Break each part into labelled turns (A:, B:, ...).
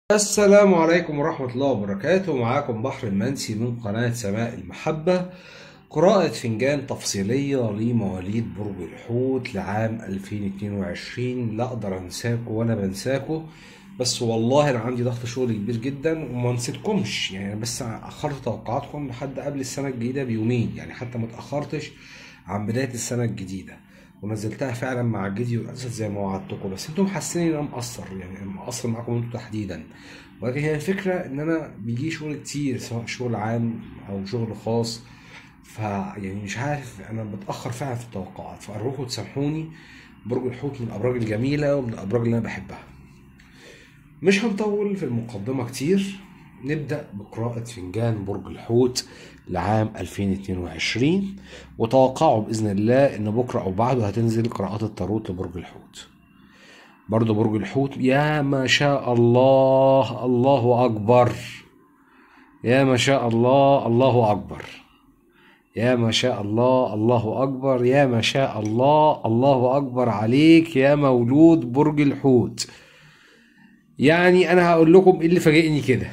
A: السلام عليكم ورحمة الله وبركاته. معاكم بحر المنسي من قناة سماء المحبة. قراءة فنجان تفصيلية لمواليد برج الحوت لعام 2022. لا أقدر أنساكم ولا بنساكم، بس والله أنا عندي ضغط شغل كبير جدا وما نسيتكمش يعني، بس أخرت توقعاتكم لحد قبل السنة الجديدة بيومين يعني، حتى ما تأخرتش عن بداية السنة الجديدة، ونزلتها فعلا مع الجدي والاسد زي ما وعدتكم. بس انتم محسنين ان انا مقصر، يعني أنا مقصر معاكم انتم تحديدا. ولكن هي الفكره ان انا بيجي شغل كتير، سواء شغل عام او شغل خاص، يعني مش عارف، انا بتاخر فعلا في التوقعات، فارجوكم تسامحوني. برج الحوت من الابراج الجميله ومن الابراج اللي انا بحبها. مش هنطول في المقدمة كتير، نبدأ بقراءة فنجان برج الحوت لعام 2022. وتوقعوا بإذن الله إن بكرة أو بعده هتنزل قراءات التاروت لبرج الحوت. برضو برج الحوت، يا ما شاء الله، الله أكبر، يا ما شاء الله، الله أكبر، يا ما شاء الله، الله أكبر، يا ما شاء الله، الله أكبر عليك يا مولود برج الحوت. يعني أنا هقول لكم إيه اللي فاجئني كده.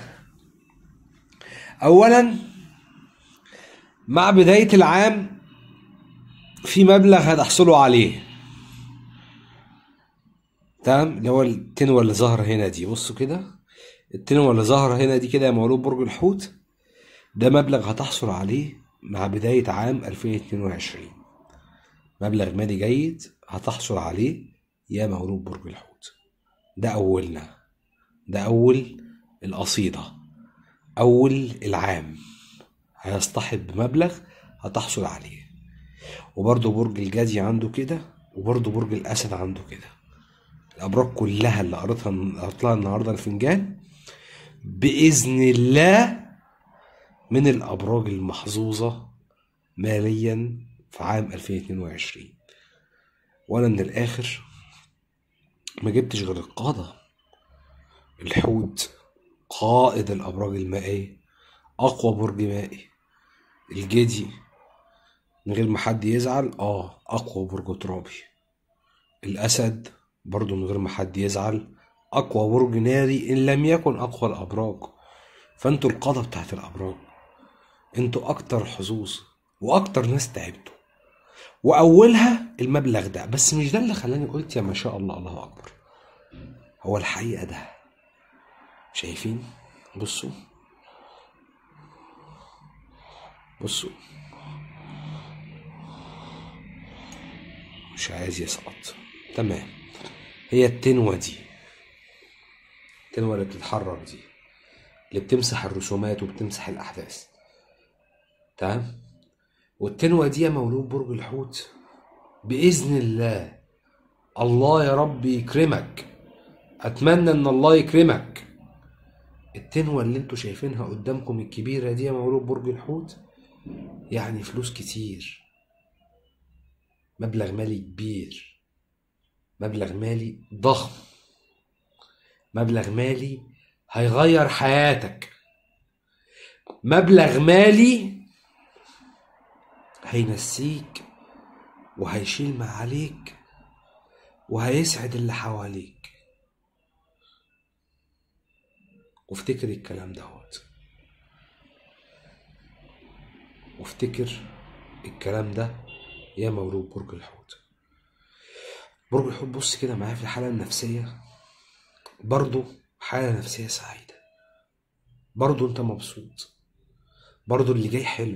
A: اولا، مع بداية العام في مبلغ هتحصلوا عليه، تمام؟ اللي هو التنوة اللي ظاهرة هنا دي، بصوا كده، التنوة اللي ظاهرة هنا دي كده يا مولود برج الحوت، ده مبلغ هتحصل عليه مع بداية عام 2022. مبلغ مالي جيد هتحصل عليه يا مولود برج الحوت. ده أولنا، ده أول القصيدة، أول العام هيصطحب بمبلغ هتحصل عليه. وبرضه برج الجدي عنده كده، وبرضه برج الأسد عنده كده. الأبراج كلها اللي قريتها النهاردة الفنجان بإذن الله من الأبراج المحظوظة ماليا في عام 2022. وأنا من الآخر ما جبتش غير القادة. الحوت قائد الأبراج المائية، أقوى برج مائي. الجدي من غير ما حد يزعل أقوى برج ترابي. الأسد برضو من غير ما حد يزعل أقوى برج ناري إن لم يكن أقوى الأبراج. فأنتوا القادة بتاعت الأبراج، أنتوا أكتر حظوظ وأكتر ناس تعبتوا، وأولها المبلغ ده. بس مش ده اللي خلاني قلت يا ما شاء الله، الله أكبر. هو الحقيقة ده، شايفين؟ بصوا بصوا، مش عايز يسقط، تمام. هي التنوة دي، التنوة اللي بتتحرك دي، اللي بتمسح الرسومات وبتمسح الأحداث، تمام. والتنوة دي يا مولود برج الحوت بإذن الله، الله يا رب يكرمك، أتمنى إن الله يكرمك. التنوة اللي انتوا شايفينها قدامكم الكبيرة دي يا مولود برج الحوت، يعني فلوس كتير، مبلغ مالي كبير، مبلغ مالي ضخم، مبلغ مالي هيغير حياتك، مبلغ مالي هينسيك وهيشيل ما عليك وهيسعد اللي حواليك. وافتكر الكلام دهوت، وافتكر الكلام ده يا مولود برج الحوت. برج الحوت، بص كده معايا في الحالة النفسية، برضو حالة نفسية سعيدة، برضو انت مبسوط، برضو اللي جاي حلو.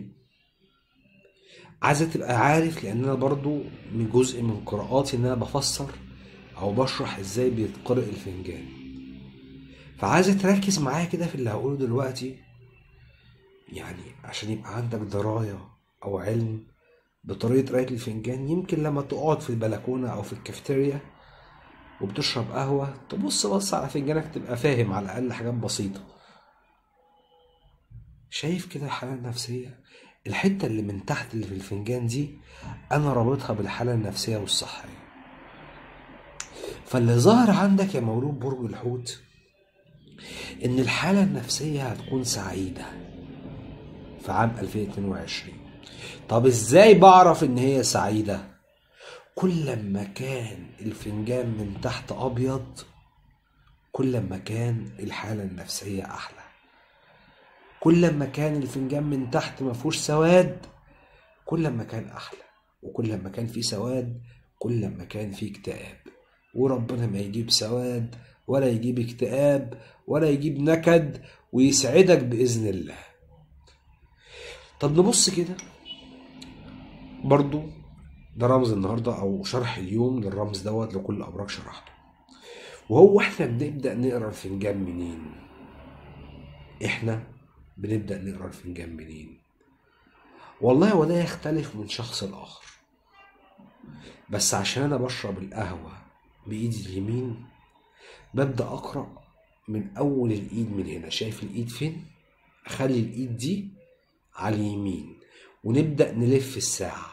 A: عايزة تبقى عارف، لان انا برضو من جزء من قراءاتي ان انا بفسر او بشرح ازاي بيتقرأ الفنجان، فعايزة تركز معايا كده في اللي هقوله دلوقتي، يعني عشان يبقى عندك دراية او علم بطريقة قراية الفنجان. يمكن لما تقعد في البلكونة او في الكافيتيريا وبتشرب قهوة تبص على فنجانك تبقى فاهم على الأقل حاجات بسيطة. شايف كده الحالة النفسية، الحتة اللي من تحت اللي في الفنجان دي أنا رابطها بالحالة النفسية والصحية. فاللي ظاهر عندك يا مولود برج الحوت إن الحالة النفسية هتكون سعيدة في عام 2022. طب إزاي بعرف إن هي سعيدة؟ كل ما كان الفنجان من تحت أبيض كل ما كان الحالة النفسية أحلى. كل ما كان الفنجان من تحت ما فيهوش سواد كل ما كان أحلى، وكل ما كان فيه سواد كل ما كان فيه اكتئاب. وربنا ما يجيب سواد ولا يجيب اكتئاب ولا يجيب نكد، ويسعدك بإذن الله. طب نبص كده برضو، ده رمز النهاردة أو شرح اليوم للرمز دوت لكل أبراج شرحته. وهو احنا بنبدأ نقرأ الفنجان منين؟ احنا بنبدأ نقرأ الفنجان منين؟ والله وده يختلف من شخص لآخر، بس عشان أنا بشرب القهوة بإيدي اليمين ببدأ أقرأ من أول الإيد من هنا. شايف الإيد فين؟ أخلي الإيد دي على اليمين ونبدأ نلف الساعة.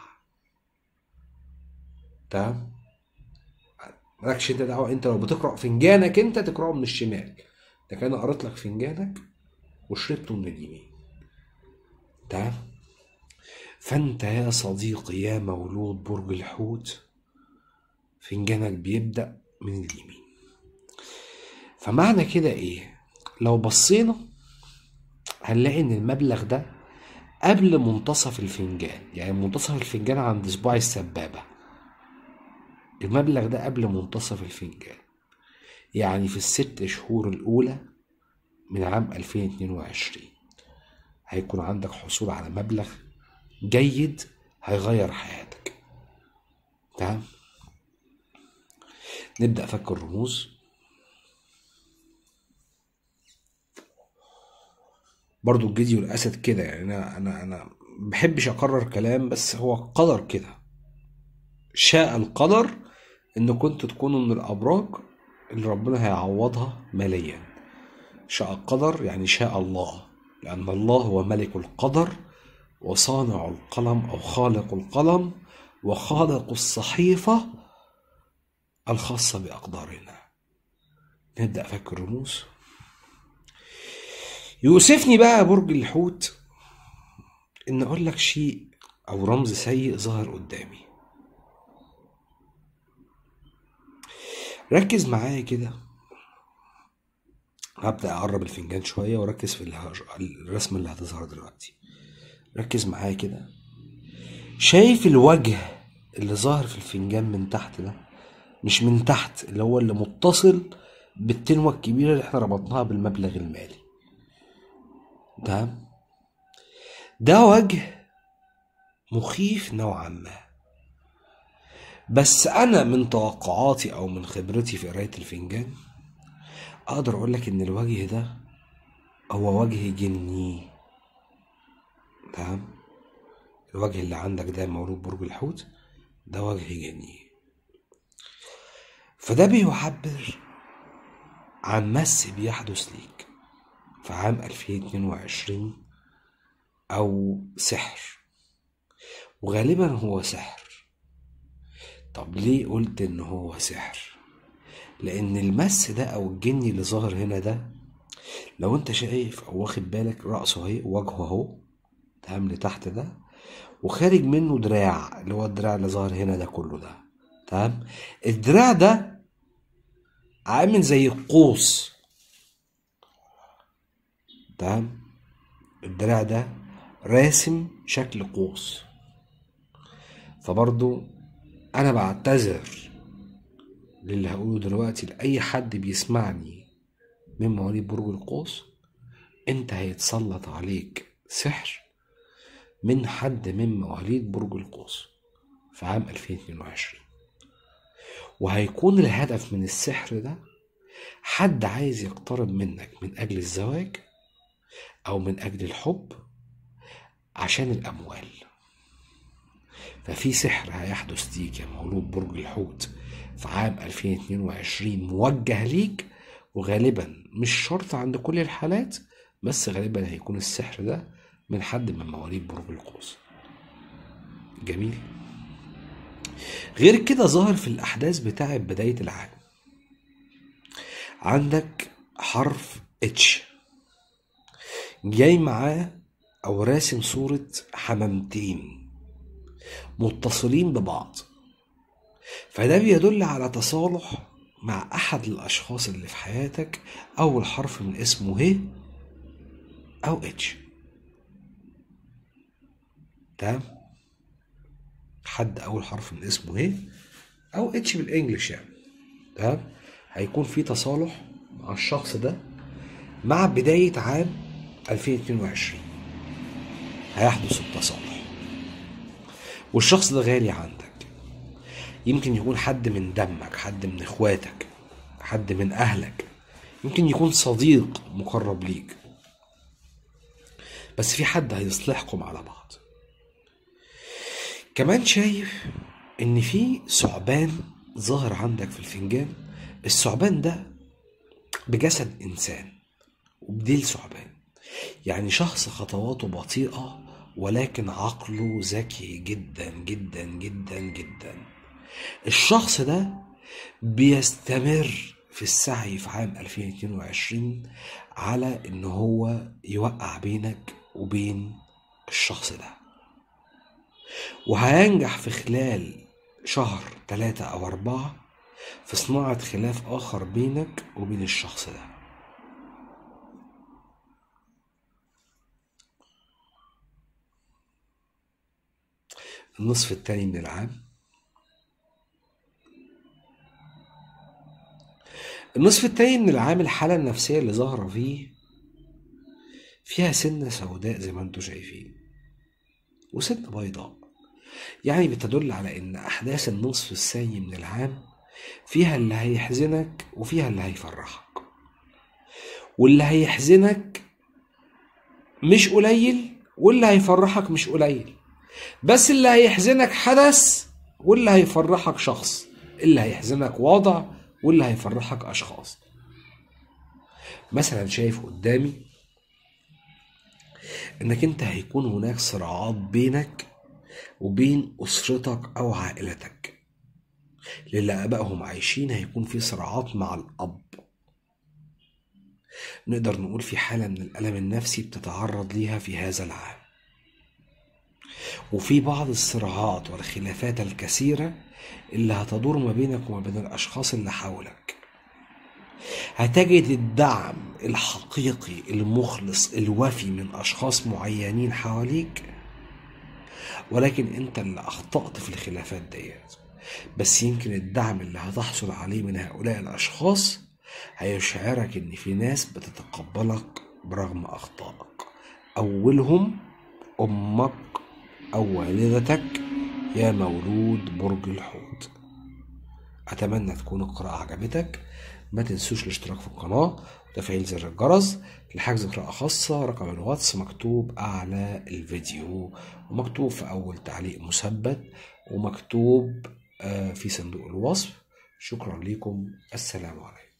A: تمام؟ مالكش انت دعوة، انت لو بتقرأ فنجانك انت تقرأه من الشمال، لكن انا قريت لك فنجانك وشربته من اليمين. تمام؟ فانت يا صديقي يا مولود برج الحوت فنجانك بيبدأ من اليمين. فمعنى كده ايه؟ لو بصينا هنلاقي ان المبلغ ده قبل منتصف الفنجان، يعني منتصف الفنجان عند صباع السبابة، المبلغ ده قبل منتصف الفنجان، يعني في ال6 شهور الأولى من عام 2022 هيكون عندك حصول على مبلغ جيد هيغير حياتك. تمام؟ نبدأ فك الرموز. برضو الجدي والأسد كده، يعني أنا بحبش أكرر كلام، بس هو قدر كده. شاء القدر إن كنت تكونوا من الأبراج اللي ربنا هيعوضها ماليا. شاء القدر يعني شاء الله، لأن الله هو ملك القدر وصانع القلم أو خالق القلم وخالق الصحيفة الخاصة بأقدارنا. نبدأ فك الرموز. يوسفني بقى برج الحوت إن أقول لك شيء أو رمز سيء ظهر قدامي. ركز معايا كده، هبدأ أقرب الفنجان شوية وركز في الرسمة اللي هتظهر دلوقتي. ركز معايا كده. شايف الوجه اللي ظاهر في الفنجان من تحت ده؟ مش من تحت، اللي هو اللي متصل بالتنوة الكبيرة اللي احنا ربطناها بالمبلغ المالي. تمام؟ ده وجه مخيف نوعا ما، بس أنا من توقعاتي أو من خبرتي في قراية الفنجان أقدر أقولك إن الوجه ده هو وجه جني. تمام؟ الوجه اللي عندك ده مولود برج الحوت ده وجه جني، فده بيعبر عن مس بيحدث ليك في عام 2022 أو سحر، وغالبا هو سحر. طب ليه قلت إن هو سحر؟ لأن المس ده أو الجني اللي ظاهر هنا ده، لو أنت شايف أو واخد بالك رأسه أهي وجهه أهو تمام لتحت ده، وخارج منه دراع اللي هو الدراع اللي ظاهر هنا ده كله ده. تمام؟ الدراع ده عامل زي القوس. تمام؟ الدراع ده راسم شكل قوس. فبرضو انا بعتذر للي هقوله دلوقتي لأي حد بيسمعني من مواليد برج القوس. انت هيتسلط عليك سحر من حد من مواليد برج القوس في عام 2022، وهيكون الهدف من السحر ده حد عايز يقترب منك من أجل الزواج أو من أجل الحب عشان الأموال. ففي سحر هيحدث ليك يا مولود برج الحوت في عام 2022 موجه ليك، وغالبا مش شرط عند كل الحالات، بس غالبا هيكون السحر ده من حد من مواليد برج القوس. جميل. غير كده ظاهر في الأحداث بتاعة بداية العام عندك حرف اتش جاي معاه أو راسم صورة حمامتين متصلين ببعض، فده بيدل على تصالح مع أحد الأشخاص اللي في حياتك أول حرف من اسمه ه أو اتش. تمام؟ حد أول حرف من اسمه ه أو اتش بالإنجلش يعني. تمام؟ هيكون في تصالح مع الشخص ده مع بداية عام 2022. هيحدث التصالح، والشخص ده غالي عندك. يمكن يكون حد من دمك، حد من اخواتك، حد من اهلك، يمكن يكون صديق مقرب ليك، بس في حد هيصلحكم على بعض. كمان شايف ان في ثعبان ظاهر عندك في الفنجان. الثعبان ده بجسد انسان وبديل ثعبان، يعني شخص خطواته بطيئة ولكن عقله ذكي جدا جدا جدا جدا. الشخص ده بيستمر في السعي في عام 2022 على ان هو يوقع بينك وبين الشخص ده، وهينجح في خلال شهر 3 أو 4 في صناعة خلاف آخر بينك وبين الشخص ده. النصف التاني من العام، النصف التاني من العام الحالة النفسية اللي ظاهرة فيه فيها سنة سوداء زي ما انتوا شايفين، وسنة بيضاء، يعني بتدل على ان احداث النصف الثاني من العام فيها اللي هيحزنك وفيها اللي هيفرحك. واللي هيحزنك مش قليل واللي هيفرحك مش قليل، بس اللي هيحزنك حدث واللي هيفرحك شخص، اللي هيحزنك وضع واللي هيفرحك اشخاص. مثلا شايف قدامي انك انت هيكون هناك صراعات بينك وبين اسرتك او عائلتك. للي ابائهم عايشين هيكون في صراعات مع الاب. نقدر نقول في حالة من الألم النفسي بتتعرض ليها في هذا العام، وفي بعض الصراعات والخلافات الكثيرة اللي هتدور ما بينك وما بين الأشخاص اللي حولك. هتجد الدعم الحقيقي المخلص الوفي من أشخاص معينين حواليك، ولكن أنت اللي أخطأت في الخلافات ديت. بس يمكن الدعم اللي هتحصل عليه من هؤلاء الأشخاص هيشعرك إن في ناس بتتقبلك برغم أخطائك، أولهم أمك أو والدتك يا مولود برج الحوت. أتمنى تكون القراءة عجبتك. ما تنسوش الاشتراك في القناة وتفعيل زر الجرس. لحجز قراءة خاصة رقم الواتس مكتوب أعلى الفيديو، ومكتوب في أول تعليق مثبت، ومكتوب في صندوق الوصف. شكرا لكم، السلام عليكم.